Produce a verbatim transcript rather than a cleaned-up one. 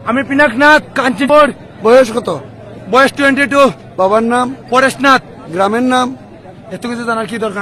আমি পিনাকনাথ কাঞ্চিপুর। বয়স কত? বয়স টোয়েন্টি টু। বাবার নাম? পরেশনাথ। গ্রামের নাম? এত কিছু জানার কি দরকার?